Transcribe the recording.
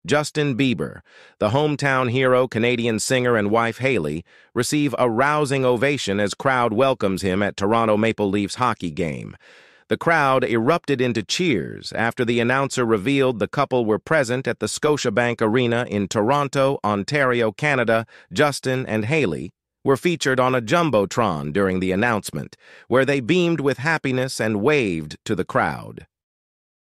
Justin Bieber, the hometown hero Canadian singer and wife Hailey, receive a rousing ovation as crowd welcomes him at Toronto Maple Leafs hockey game. The crowd erupted into cheers after the announcer revealed the couple were present at the Scotiabank Arena in Toronto, Ontario, Canada. Justin and Hailey were featured on a jumbotron during the announcement, where they beamed with happiness and waved to the crowd.